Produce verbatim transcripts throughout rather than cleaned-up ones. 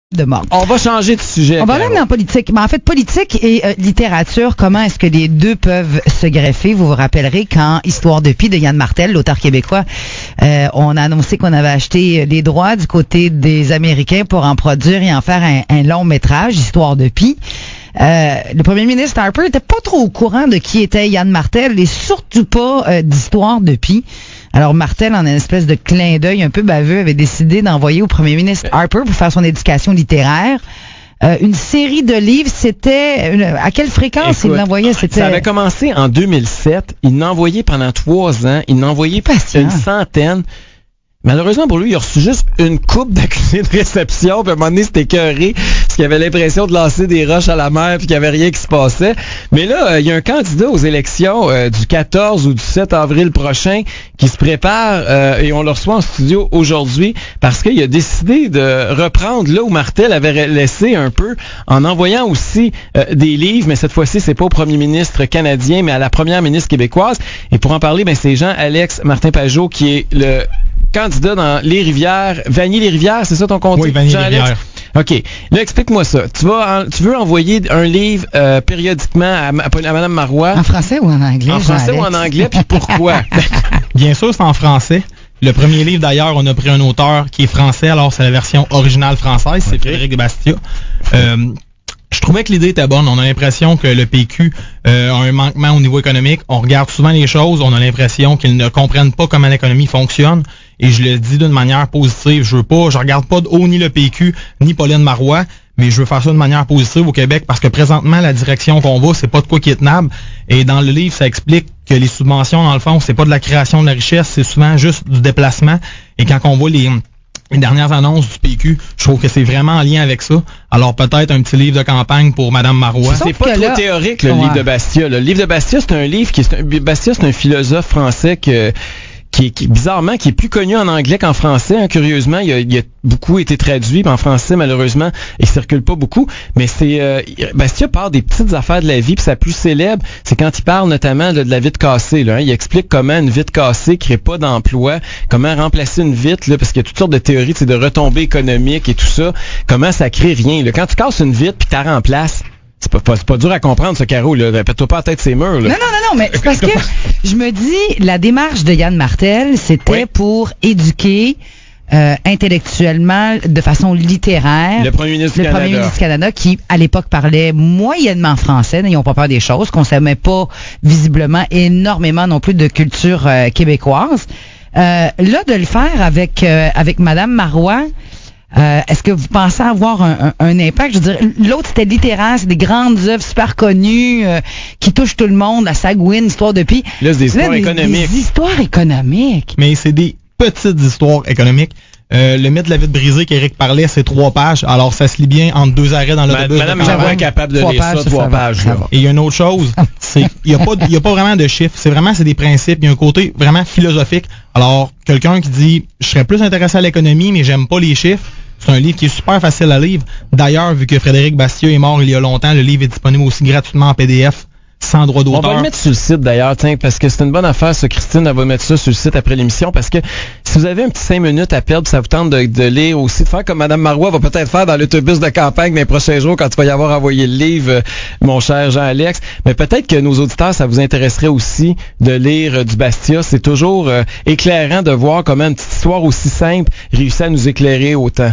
de mort. On va changer de sujet. On va même en politique. Mais en fait, politique et euh, littérature, comment est-ce que les deux peuvent se greffer? Vous vous rappellerez quand Histoire de Pie de Yann Martel, l'auteur québécois, euh, on a annoncé qu'on avait acheté les droits du côté des Américains pour en produire et en faire un, un long métrage, Histoire de Pie. Euh, le premier ministre Harper n'était pas trop au courant de qui était Yann Martel et surtout pas euh, d'Histoire de Pie. Alors Martel, en une espèce de clin d'œil un peu baveux, avait décidé d'envoyer au premier ministre Harper pour faire son éducation littéraire euh, une série de livres. C'était une, à quelle fréquence Écoute, il l'envoyait? C'était... Ça avait commencé en deux mille sept. Il l'a envoyé pendant trois ans. Il l'a envoyé une centaine. Malheureusement pour lui, il a reçu juste une coupe d'accusés de réception, puis à un moment donné, c'était écœuré, parce qu'il avait l'impression de lancer des roches à la mer, puis qu'il n'y avait rien qui se passait. Mais là, euh, il y a un candidat aux élections euh, du quatorze ou du sept avril prochain qui se prépare, euh, et on le reçoit en studio aujourd'hui, parce qu'il a décidé de reprendre là où Martel avait laissé un peu, en envoyant aussi euh, des livres, mais cette fois-ci, c'est pas au premier ministre canadien, mais à la première ministre québécoise. Et pour en parler, ben, c'est Jean-Alex Martin-Pajot, qui est le candidat dans les rivières. Vanier-les-Rivières, c'est ça ton compte? Oui, Vanier-les-Rivières. OK. Là, explique-moi ça. Tu vas, en, tu veux envoyer un livre euh, périodiquement à, à, à Mme Marois? En français ou en anglais? En français ou en anglais, puis pourquoi? Bien sûr, c'est en français. Le premier livre, d'ailleurs, on a pris un auteur qui est français, alors c'est la version originale française, c'est okay. Frédéric Bastiat. Euh, Je trouvais que l'idée était bonne. On a l'impression que le P Q euh, a un manquement au niveau économique. On regarde souvent les choses, on a l'impression qu'ils ne comprennent pas comment l'économie fonctionne. Et je le dis d'une manière positive. Je veux pas, je regarde pas de haut ni le P Q, ni Pauline Marois, mais je veux faire ça de manière positive au Québec parce que présentement, la direction qu'on va, c'est pas de quoi qui est tenable. Et dans le livre, ça explique que les subventions, dans le fond, c'est pas de la création de la richesse, c'est souvent juste du déplacement. Et quand on voit les... les dernières annonces du P Q, je trouve que c'est vraiment en lien avec ça. Alors peut-être un petit livre de campagne pour Mme Marois. C'est pas trop là, théorique, le ouais. livre de Bastiat. Le livre de Bastiat, c'est un livre qui est un, Bastiat, c'est un philosophe français que qui est qui, bizarrement qui est plus connu en anglais qu'en français. Hein, curieusement, il a, il a beaucoup été traduit, mais en français malheureusement, il circule pas beaucoup. Mais c'est euh, Bastiat parle des petites affaires de la vie, puis sa plus célèbre, c'est quand il parle notamment là, de la vitre cassée. Là, hein, il explique comment une vitre cassée crée pas d'emploi, comment remplacer une vitre, là, parce qu'il y a toutes sortes de théories, c'est de retombées économiques et tout ça. Comment ça crée rien. Là. Quand tu casses une vitre puis tu la remplaces. C'est pas, pas, c'est pas dur à comprendre, ce Caro, là. Répète-toi pas la tête ses murs, là. Non, non, non, non, mais c'est parce que je me dis, la démarche de Yann Martel, c'était oui. pour éduquer euh, intellectuellement, de façon littéraire, le premier ministre le du Canada. premier ministre du Canada, qui, à l'époque, parlait moyennement français, n'ayons pas peur des choses, qu'on savait pas, visiblement, énormément non plus de culture euh, québécoise. Euh, là, de le faire avec, euh, avec Mme Marois, Euh, est-ce que vous pensez avoir un, un, un impact? Je veux dire, l'autre, c'était littéraire, c'est des grandes œuvres super connues euh, qui touchent tout le monde, la Sagouine, Histoire de Pie. Là, c'est des histoires là, économiques. Des histoires économiques. Mais c'est des petites histoires économiques. Euh, le mythe de la vitre brisée qu'Éric parlait, c'est trois pages. Alors, ça se lit bien entre deux arrêts dans l'autobus. Madame Marois est capable de lire ça, trois pages. Là. Et il y a une autre chose, c'est il y a pas il y a pas vraiment de chiffres. C'est vraiment c'est des principes. Il y a un côté vraiment philosophique. Alors, quelqu'un qui dit, je serais plus intéressé à l'économie, mais j'aime pas les chiffres. C'est un livre qui est super facile à lire. D'ailleurs, vu que Frédéric Bastiat est mort il y a longtemps, le livre est disponible aussi gratuitement en P D F. Sans droit d'auteur. On va le mettre sur le site d'ailleurs, tiens, parce que c'est une bonne affaire, ça, Christine, elle va mettre ça sur le site après l'émission, parce que si vous avez un petit cinq minutes à perdre, ça vous tente de, de lire aussi, de faire comme Mme Marois va peut-être faire dans l'autobus de campagne dans les prochains jours quand tu vas y avoir envoyé le livre, euh, mon cher Jean-Alex. Mais peut-être que nos auditeurs, ça vous intéresserait aussi de lire euh, du Bastiat. C'est toujours euh, éclairant de voir comment une petite histoire aussi simple réussit à nous éclairer autant.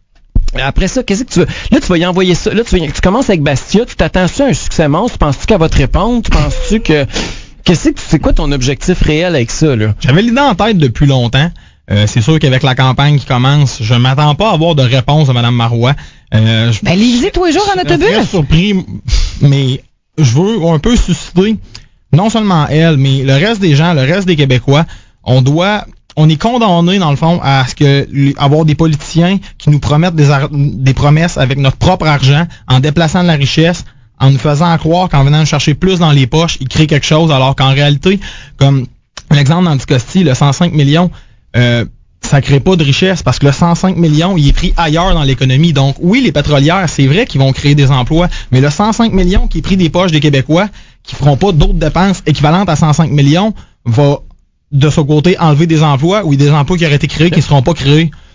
Après ça, qu'est-ce que tu veux? Là, tu vas y envoyer ça. Là, tu, vas, tu commences avec Bastiat. Tu t'attends-tu à un succès monstre? Penses-tu qu'elle va te répondre? Tu penses-tu que... Qu'est-ce que c'est quoi ton objectif réel avec ça, là? J'avais l'idée en tête depuis longtemps. Euh, c'est sûr qu'avec la campagne qui commence, je m'attends pas à avoir de réponse à Mme Marois. Euh, je, ben, lisez tous les jours en autobus. Je suis surpris, mais je veux un peu susciter, non seulement elle, mais le reste des gens, le reste des Québécois. On doit... On est condamné, dans le fond, à ce que avoir des politiciens qui nous promettent des, ar- des promesses avec notre propre argent, en déplaçant de la richesse, en nous faisant croire qu'en venant chercher plus dans les poches, ils créent quelque chose, alors qu'en réalité, comme l'exemple d'Anticosti, le cent cinq millions, euh, ça crée pas de richesse parce que le cent cinq millions, il est pris ailleurs dans l'économie. Donc, oui, les pétrolières, c'est vrai qu'ils vont créer des emplois, mais le cent cinq millions qui est pris des poches des Québécois, qui feront pas d'autres dépenses équivalentes à cent cinq millions, va... de ce côté, enlever des emplois ou des emplois qui auraient été créés qui ne seront pas créés.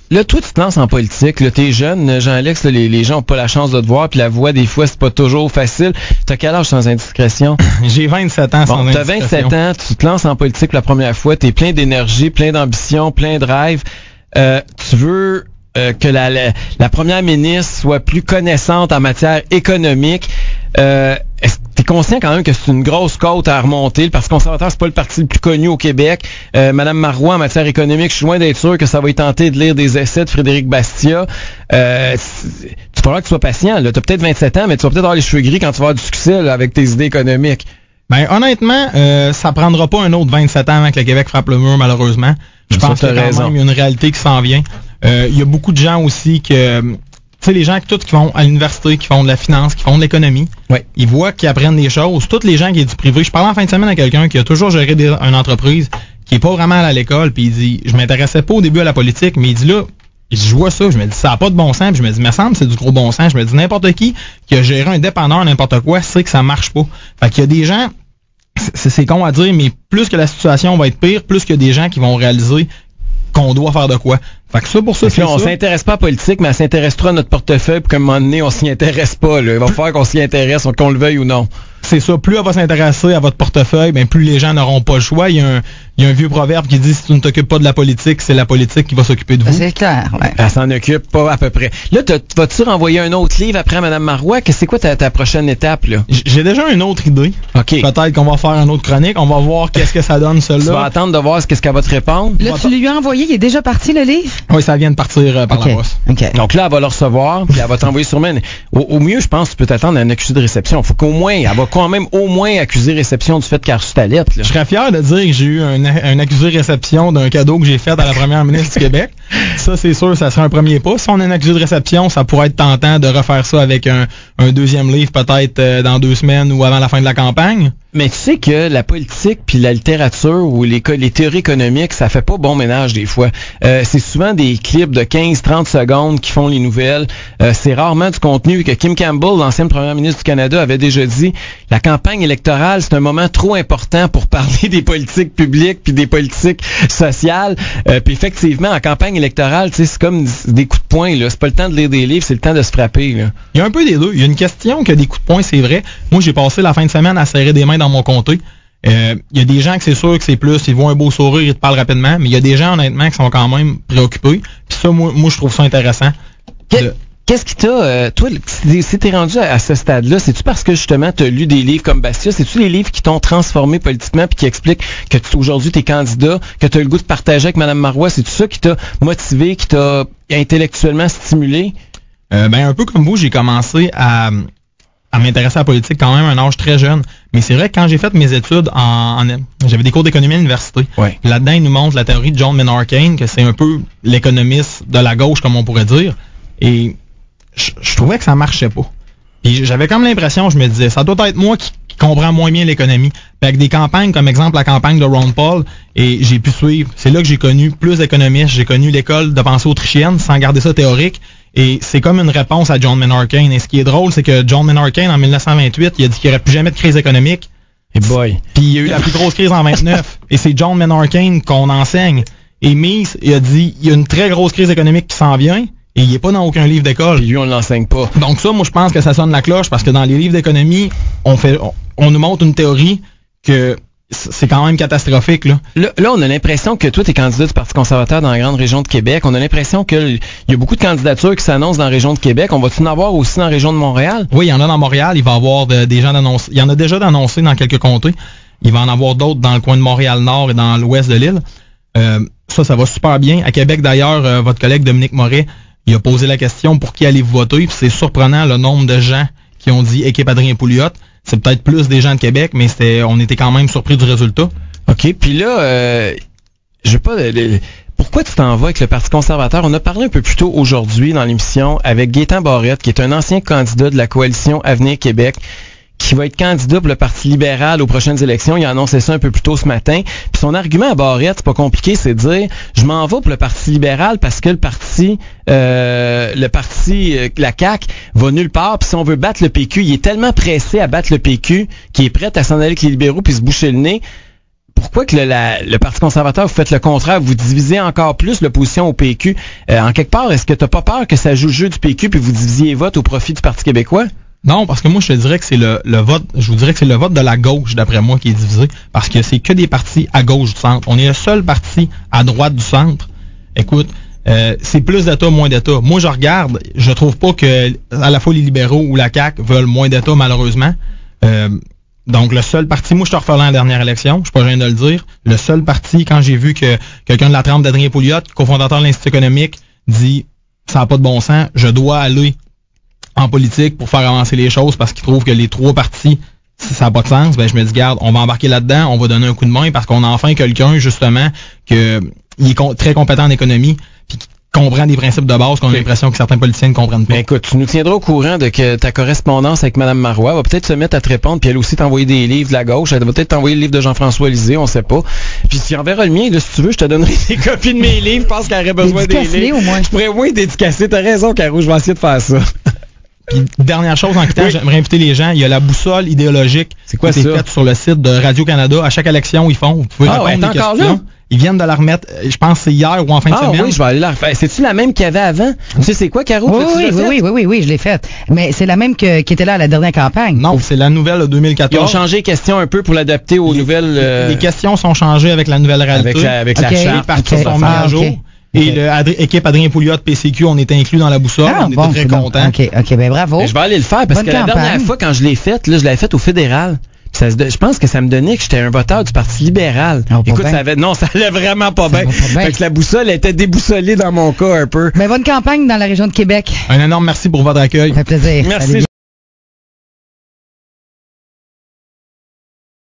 là, toi, tu te lances en politique. Là, t'es jeune, Jean-Alex, là, les, les gens ont pas la chance de te voir, puis la voix, des fois, c'est pas toujours facile. T'as quel âge sans indiscrétion? J'ai vingt-sept ans sans bon, indiscrétion. T'as vingt-sept ans, tu te lances en politique pour la première fois, t'es plein d'énergie, plein d'ambition, plein de rêves. Euh, tu veux euh, que la, la, la première ministre soit plus connaissante en matière économique. Euh, est-ce que t'es conscient quand même que c'est une grosse côte à remonter? Le Parti conservateur, c'est pas le parti le plus connu au Québec. Euh, Madame Marois, en matière économique, je suis loin d'être sûr que ça va y tenter de lire des essais de Frédéric Bastiat. Euh, tu faudra que tu sois patient. Là. T'as peut-être vingt-sept ans, mais tu vas peut-être avoir les cheveux gris quand tu vas avoir du succès là, avec tes idées économiques. Ben honnêtement, euh, ça prendra pas un autre vingt-sept ans avant que le Québec frappe le mur, malheureusement. Je pense qu'il y a quand même une réalité qui s'en vient. Euh, il y a beaucoup de gens aussi que... Tu sais, les gens qui, qui vont à l'université, qui font de la finance, qui font de l'économie, ouais. Ils voient qu'ils apprennent des choses. Tous les gens qui est du privé, je parlais en fin de semaine à quelqu'un qui a toujours géré des, une entreprise, qui est pas vraiment allé à l'école, puis il dit, je m'intéressais pas au début à la politique, mais il dit là, je vois ça, je me dis, ça a pas de bon sens, puis je me dis, me semble c'est du gros bon sens. Je me dis, n'importe qui qui a géré un dépanneur, n'importe quoi, sait que ça marche pas. Fait qu'il y a des gens, c'est, c'est con à dire, mais plus que la situation va être pire, plus qu'il y a des gens qui vont réaliser qu'on doit faire de quoi. Fait que ça, pour ça, c'est là, on ça. s'intéresse pas à la politique, mais elle s'intéressera à notre portefeuille, puis qu'à un moment donné, on s'y intéresse pas. Là. Il va falloir qu'on s'y intéresse, qu'on le veuille ou non. C'est ça. Plus elle va s'intéresser à votre portefeuille, ben plus les gens n'auront pas le choix. Il y a un, il y a un vieux proverbe qui dit, si tu ne t'occupes pas de la politique, c'est la politique qui va s'occuper de vous. C'est clair, ouais. Elle s'en occupe pas à peu près. Là, vas-tu renvoyer un autre livre après Mme Marois? C'est quoi ta, ta prochaine étape, là? J'ai déjà une autre idée. OK. Peut-être qu'on va faire une autre chronique. On va voir qu'est-ce que ça donne, celle-là. Tu vas attendre de voir ce qu'est-ce qu'elle va te répondre? Là, tu lui as envoyé, il est déjà parti, le livre? Oui, ça vient de partir euh, par okay. la poste. Okay. Donc là, elle va le recevoir, puis elle va t'envoyer sûrement... Au, au mieux, je pense, tu peux t'attendre à un accusé de réception. Faut qu'au moins, elle va quand même au moins accuser réception du fait qu'elle a reçu ta lettre. Là. Je serais fier de dire que j'ai eu un, un accusé réception d'un cadeau que j'ai fait à la première ministre du Québec. Ça, c'est sûr, ça serait un premier pas. Si on a un accusé de réception, ça pourrait être tentant de refaire ça avec un, un deuxième livre peut-être euh, dans deux semaines ou avant la fin de la campagne. Mais tu sais que la politique puis la littérature ou les, les théories économiques, ça fait pas bon ménage des fois. Euh, c'est souvent des clips de quinze à trente secondes qui font les nouvelles. Euh, c'est rarement du contenu que Kim Campbell, l'ancienne première ministre du Canada, avait déjà dit. La campagne électorale, c'est un moment trop important pour parler des politiques publiques puis des politiques sociales. Euh, puis effectivement, en campagne électorale, tu sais, c'est comme des coups de poing. Là. C'est pas le temps de lire des livres, c'est le temps de se frapper. Là. Il y a un peu des deux. Il y a une question que des coups de poing, c'est vrai. Moi, j'ai passé la fin de semaine à serrer des mains dans mon comté. Euh, il y a des gens que c'est sûr que c'est plus, ils voient un beau sourire, ils te parlent rapidement, mais il y a des gens honnêtement qui sont quand même préoccupés. Puis ça, moi, moi je trouve ça intéressant. De... Qu'est-ce qui t'a, euh, toi, si t'es rendu à, à ce stade-là, c'est-tu parce que justement t'as lu des livres comme Bastiat, c'est-tu les livres qui t'ont transformé politiquement puis qui expliquent que tu, aujourd'hui t'es candidat, que t'as le goût de partager avec Mme Marois, c'est-tu ça qui t'a motivé, qui t'a intellectuellement stimulé? Euh, ben un peu comme vous, j'ai commencé à à m'intéresser à la politique quand même à un âge très jeune. Mais c'est vrai que quand j'ai fait mes études en, en j'avais des cours d'économie à l'université. Ouais. Là-dedans, ils nous montrent la théorie de John Maynard Keynes, que c'est un peu l'économiste de la gauche, comme on pourrait dire. Et je, je trouvais que ça marchait pas. Et j'avais comme l'impression, je me disais, ça doit être moi qui, qui comprends moins bien l'économie. Puis avec des campagnes, comme exemple la campagne de Ron Paul, et j'ai pu suivre. C'est là que j'ai connu plus d'économistes. J'ai connu l'école de pensée autrichienne, sans garder ça théorique. Et c'est comme une réponse à John Maynard Keynes. Et ce qui est drôle, c'est que John Maynard Keynes, en dix-neuf cent vingt-huit, il a dit qu'il n'y aurait plus jamais de crise économique. Et boy. Puis il y a eu la plus grosse crise en vingt-neuf. Et c'est John Maynard Keynes qu'on enseigne. Et Mies, il a dit, il y a une très grosse crise économique qui s'en vient. Et il n'est pas dans aucun livre d'école. Puis lui, on ne l'enseigne pas. Donc ça, moi, je pense que ça sonne la cloche parce que dans les livres d'économie, on fait, on, on nous montre une théorie que c'est quand même catastrophique, là. Là, là on a l'impression que toi, t'es candidat du Parti conservateur dans la grande région de Québec. On a l'impression qu'il y a beaucoup de candidatures qui s'annoncent dans la région de Québec. On va-tu en avoir aussi dans la région de Montréal? Oui, il y en a dans Montréal. Il va y avoir de, des gens d'annoncer. Il y en a déjà d'annoncés dans quelques comtés. Il va en avoir d'autres dans le coin de Montréal-Nord et dans l'ouest de l'île. Euh, ça, ça va super bien. À Québec, d'ailleurs, euh, votre collègue Dominique Moret, il a posé la question pour qui allez-vous voter. Puis c'est surprenant le nombre de gens qui ont dit équipe Adrien Pouliot. C'est peut-être plus des gens de Québec, mais c'était, on était quand même surpris du résultat. OK, puis là, euh, je sais pas, euh, pourquoi tu t'en vas avec le Parti conservateur? On a parlé un peu plus tôt aujourd'hui dans l'émission avec Gaétan Barrette, qui est un ancien candidat de la coalition Avenir Québec, qui va être candidat pour le Parti libéral aux prochaines élections. Il a annoncé ça un peu plus tôt ce matin. Puis son argument à Barrette, c'est pas compliqué, c'est de dire je m'en vais pour le Parti libéral parce que le parti euh, le parti euh, la C A Q va nulle part. Puis si on veut battre le P Q, il est tellement pressé à battre le P Q qu'il est prêt à s'en aller avec les libéraux puis se boucher le nez pourquoi que le, la, le Parti conservateur, vous faites le contraire, vous divisez encore plus l'opposition au P Q? Euh, en quelque part, est-ce que t'as pas peur que ça joue le jeu du P Q puis vous divisiez les votes au profit du Parti québécois? Non, parce que moi, je te dirais que c'est le, le vote, je vous dirais que c'est le vote de la gauche, d'après moi, qui est divisé, parce que c'est que des partis à gauche du centre. On est le seul parti à droite du centre. Écoute, euh, c'est plus d'État, moins d'État. Moi, je regarde, je trouve pas que à la fois les libéraux ou la C A Q veulent moins d'État, malheureusement. Euh, donc, le seul parti, moi, je te refais la dernière élection, je suis pas gêné de le dire, le seul parti, quand j'ai vu que quelqu'un de la trempe d'Adrien Pouliot, cofondateur de l'Institut économique, dit « ça n'a pas de bon sens, je dois aller en politique pour faire avancer les choses parce qu'il trouve que les trois partis, si ça n'a pas de sens, ben je me dis, garde, on va embarquer là-dedans, on va donner un coup de main parce qu'on a enfin quelqu'un, justement, que il est con- très compétent en économie, puis qui comprend des principes de base qu'on a l'impression que certains politiciens ne comprennent pas. Ben écoute, tu nous tiendras au courant de que ta correspondance avec Mme Marois va peut-être se mettre à te répondre, puis elle aussi t'envoyer des livres de la gauche, elle va peut-être t'envoyer le livre de Jean-François Lisée, on sait pas. Puis si on verra le mien, là, si tu veux, je te donnerai des copies de mes livres, je pense qu'elle aurait besoin des livres. Au moins. Je pourrais au moins dédicacer, t'as raison, Caro, je vais essayer de faire ça. Puis, dernière chose en quittant, oui. J'aimerais inviter les gens, il y a la boussole idéologique c'est quoi qui est faite sur le site de Radio-Canada. À chaque élection, ils font, vous pouvez ah, répondre ouais, des encore questions. Là? Ils viennent de la remettre, je pense que c'est hier ou en fin ah, de semaine. Ah oui, je vais aller la refaire. C'est-tu la même qu'il y avait avant? Tu sais, c'est quoi, Caro? Oui, oui, oui, oui, oui, oui, oui, je l'ai faite. Mais c'est la même que, qui était là à la dernière campagne. Non, c'est la nouvelle de deux mille quatorze. Ils ont changé les questions un peu pour l'adapter aux les, nouvelles... Euh... Les questions sont changées avec la nouvelle réalité. Avec la, avec okay. la charte. Les partis okay. sont mis à jour. Okay. Et l'équipe Adrien Pouliot P C Q, on était inclus dans la boussole. Ah, on bon, était très contents. OK, OK, ben bravo. Mais je vais aller le faire parce Bonne que la campagne. dernière fois, quand je l'ai faite, là, je l'avais faite au fédéral. Ça, je pense que ça me donnait que j'étais un voteur du Parti libéral. Oh, écoute, bien. ça avait, non, ça allait vraiment pas ça bien. Pas bien. Fait que la boussole était déboussolée dans mon cas un peu. Mais bonne campagne dans la région de Québec. Un énorme merci pour votre accueil. Ça fait plaisir. Merci. Salut.